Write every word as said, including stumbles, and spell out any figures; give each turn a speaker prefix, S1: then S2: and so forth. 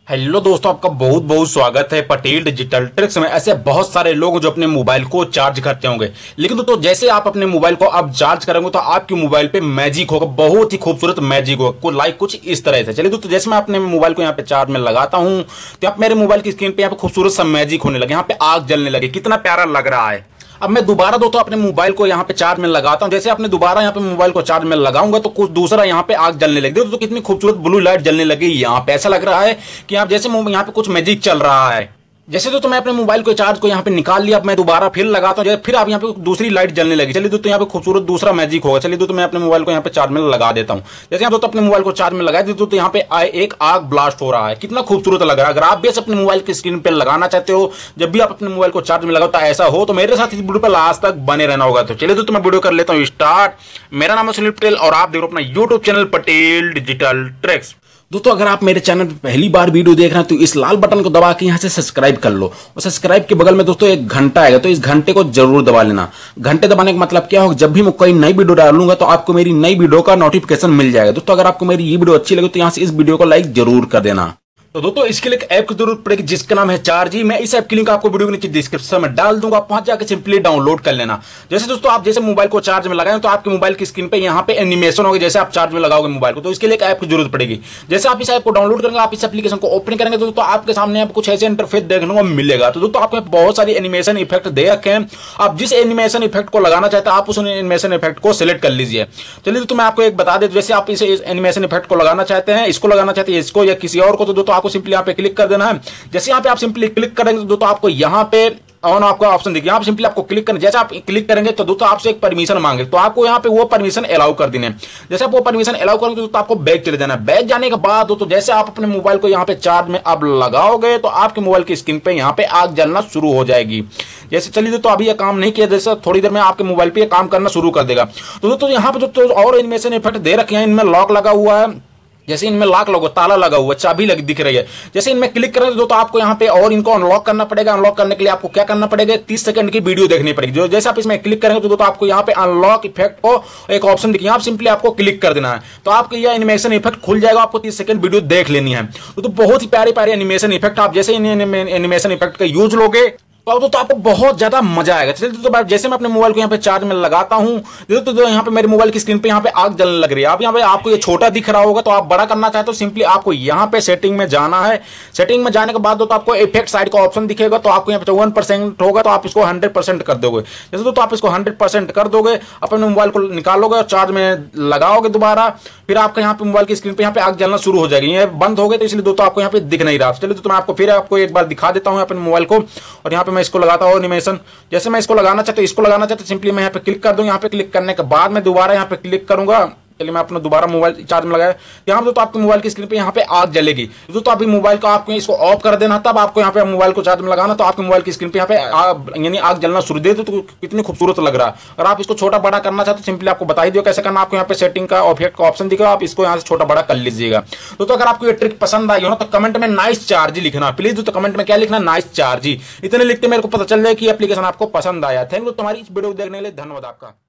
S1: Hello दोस्तों, आपका बहुत बहुत स्वागत है पटेल डिजिटल ट्रिक्स में। ऐसे बहुत सारे लोग जो अपने मोबाइल को चार्ज करते होंगे, लेकिन दोस्तों जैसे आप अपने मोबाइल को अब चार्ज करेंगे तो आपके मोबाइल पे मैजिक होगा, बहुत ही खूबसूरत मैजिक होगा, को लाइक कुछ इस तरह से। चलिए दोस्तों, जैसे मैं अपने मोबाइल को यहाँ पे चार्ज में लगाता हूँ तो आप मेरे मोबाइल की स्क्रीन पे यहाँ पे खूबसूरत सा मैजिक होने लगे, यहाँ पे आग जलने लगे, कितना प्यारा लग रहा है। अब मैं दोबारा दोस्तों अपने मोबाइल को यहाँ पे चार्ज में लगाता हूँ। जैसे आपने दोबारा यहाँ पे मोबाइल को चार्ज में लगाऊंगा तो कुछ दूसरा यहाँ पे आग जलने लगी, दोस्तों कितनी खूबसूरत ब्लू लाइट जलने लगी। यहाँ पे ऐसा लग रहा है कि आप जैसे यहाँ पे कुछ मैजिक चल रहा है। जैसे तो, तो मैं अपने मोबाइल को चार्ज को यहाँ पे निकाल लिया, अब मैं दोबारा फिर लगाता हूँ, फिर आप यहाँ पे दूसरी लाइट जलने लगी। चलिए दोस्तों, यहाँ पे खूबसूरत दूसरा मैजिक होगा। चलिए दोस्तों, मैं अपने मोबाइल को यहाँ पे चार्ज में लगा देता हूँ। जैसे आप दोस्तों अपने मोबाइल को चार्ज में लगा देते तो यहाँ पे एक आग ब्लास्ट हो रहा है, कितना खूबसूरत लग रहा है। अगर आप भी अपने मोबाइल की स्क्रीन पे लगाना चाहते हो, जब भी आप अपने मोबाइल को चार्ज में लगाओ तो ऐसा हो, तो मेरे साथ इस वीडियो पर लास्ट तक बने रहना होगा। तो चलिए दोस्तों, मैं वीडियो कर लेता हूँ स्टार्ट। मेरा नाम है सुनील पटेल और आप देख रहे हो अपना YouTube channel Patel digital tricks. दोस्तों अगर आप मेरे चैनल पर पहली बार वीडियो देख रहे हैं तो इस लाल बटन को दबा के यहाँ से सब्सक्राइब कर लो, और सब्सक्राइब के बगल में दोस्तों एक घंटा आएगा, तो इस घंटे को जरूर दबा लेना। घंटे दबाने का मतलब क्या होगा, जब भी मैं कोई नई वीडियो डालूंगा तो आपको मेरी नई वीडियो का नोटिफिकेशन मिल जाएगा। दोस्तों अगर आपको मेरी ये वीडियो अच्छी लगे तो यहाँ से इस वीडियो को लाइक जरूर कर देना। तो दोस्तों इसके लिए एक ऐप की जरूरत पड़ेगी जिसका नाम है चार्जी। मैं इस ऐप की लिंक आपको वीडियो के नीचे डिस्क्रिप्शन में डाल दूंगा, वहां जाकर सिंपली डाउनलोड कर लेना। जैसे दोस्तों आप जैसे मोबाइल को चार्ज में लगाएं तो आपके मोबाइल की स्क्रीन पे यहाँ पे एनिमेशन होगा, जैसे आप चार्ज में लगाओगे मोबाइल को, तो इसके लिए एक ऐप की जरूरत पड़ेगी। जैसे आप इस ऐप को डाउनलोड करेंगे, आप इस एप्लीकेशन को ओपन करेंगे तो दोस्तों आपके सामने आपको कुछ ऐसे इंटरफेस देखने को मिलेगा। तो दोस्तों आपको बहुत सारी एनिमेशन इफेक्ट दे रखे हैं, आप जिस एनिमेशन इफेक्ट को लगाना चाहते हैं आप उस एनिमेशन इफेक्ट को सिलेक्ट कर लीजिए। चलिए दोस्तों मैं आपको एक बता दें, जैसे आप इस एनिमेशन इफेक्ट को लगाना चाहते हैं, इसको लगाना चाहते हैं, इसको या किसी और को, तो दोस्तों आपको सिंपली यहाँ पे क्लिक कर देना है। जैसे यहाँ पे आप सिंपली क्लिक करेंगे तो दोस्तों आपको यहाँ पे ऑन आपको ऑप्शन देखिए, यहाँ पे सिंपली आपको क्लिक करना। जैसे आप क्लिक करेंगे तो दोस्तों आपसे एक परमिशन मांगे, तो आपको यहाँ पे वो परमिशन अलाउ कर देने। जैसे आप वो परमिशन अलाउ करेंगे तो दोस्तों आपको बैक चले जाना है। बैक जाने के बाद दोस्तों जैसे आप अपने मोबाइल को यहाँ पे चार्ज में अब लगाओगे तो आपके मोबाइल की स्क्रीन पे यहाँ पे आग जलना शुरू हो जाएगी। जैसे चलिए दोस्तों अभी ये काम नहीं किया, जैसे थोड़ी देर में आपके मोबाइल पे काम करना शुरू कर देगा। तो दोस्तों यहाँ पे जो और एनिमेशन इफेक्ट दे रखे हैं, इनमें लॉक लगा हुआ है, जैसे इनमें लॉक लगा ताला लगा हुआ, चाबी लग दिख रही है। जैसे इनमें क्लिक करेंगे तो, तो आपको यहाँ पे और इनको अनलॉक करना पड़ेगा। अनलॉक करने के लिए आपको क्या करना पड़ेगा, तीस सेकंड की वीडियो देखनी पड़ेगी। जो जैसे आप इसमें क्लिक करेंगे तो, तो आपको यहाँ पे अनलॉक इफेक्ट को एक ऑप्शन दिखेगा, आप सिंपली आपको क्लिक कर देना है, तो आपको यह एनिमेशन इफेक्ट खुल जाएगा। आपको तीस सेकंड वीडियो देख लेनी है। तो, तो बहुत ही प्यारे प्यारे एनिमेशन इफेक्ट, आप जैसे एनिमेशन इफेक्ट का यूज लोगे तो, तो आपको बहुत ज्यादा मजा आएगा। चलिए तो जैसे मैं अपने मोबाइल को यहाँ पे चार्ज में लगाता हूँ तो, तो, तो यहाँ पे मेरे मोबाइल की स्क्रीन पे यहाँ पे आग जलने लग रही है। आप यहाँ पे आपको ये छोटा दिख रहा होगा, तो आप बड़ा करना चाहते हो सिंपली आपको यहाँ पे सेटिंग में जाना है। सेटिंग में जाने के बाद तो आपको इफेक्ट साइड का ऑप्शन दिखेगा, तो आपको यहाँ पे चौवन परसेंट होगा, तो आप इसको हंड्रेड परसेंट कर दोगे। जैसे तो आप इसको हंड्रेड परसेंट कर दोगे, अपने मोबाइल को निकालोगे और चार्ज में लगाओगे दोबारा, फिर आपका यहाँ पे मोबाइल की स्क्रीन पे यहाँ पे आग जलना शुरू हो जाएगी। ये बंद हो गए तो इसलिए दोस्तों आपको यहाँ पे दिख नहीं रहा। चलिए तो मैं आपको फिर आपको एक बार दिखा देता हूँ अपने मोबाइल को, और यहाँ पे मैं इसको लगाता हूँ। जैसे मैं इसको लगाना चाहता हूं, इसको लगाना चाहता हूं, सिंपली मैं यहाँ पे क्लिक कर दूं। यहाँ पे क्लिक करने के बाद मैं दोबारा यहाँ पे क्लिक करूंगा। चलिए मैं अपना दोबारा मोबाइल चार्ज में लगाया, यहाँ पे तो आपके मोबाइल की स्क्रीन पे यहाँ पे आग जलेगी। तो, तो अभी मोबाइल का आपको इसको ऑफ कर देना, तब आपको यहाँ पे मोबाइल को चार्ज में लगाना, तो आपके मोबाइल की स्क्रीन पे यहाँ पे यानी आग जलना शुरू दे, तो, तो कितनी खूबसूरत लग रहा है। अगर आप इसको छोटा बड़ा करना चाहते हो सिंपली आपको बता ही दिया कैसे करना। आपको यहाँ पे सेटिंग का इफेक्ट का ऑप्शन दिखेगा, आप इसको यहाँ से छोटा बड़ा कर लीजिएगा। तो, तो अगर आपको ये ट्रिक पसंद आई हो ना तो कमेंट में नाइस चार्जी लिखना प्लीज। तो कमेंट में क्या लिखना, नाइस चार्जी। इतने लिखते मेरे को पता चल जाए कि एप्लीकेशन आपको पसंद आया। थैंक यू तुम्हारी इस वीडियो को देखने के लिए, धन्यवाद आपका।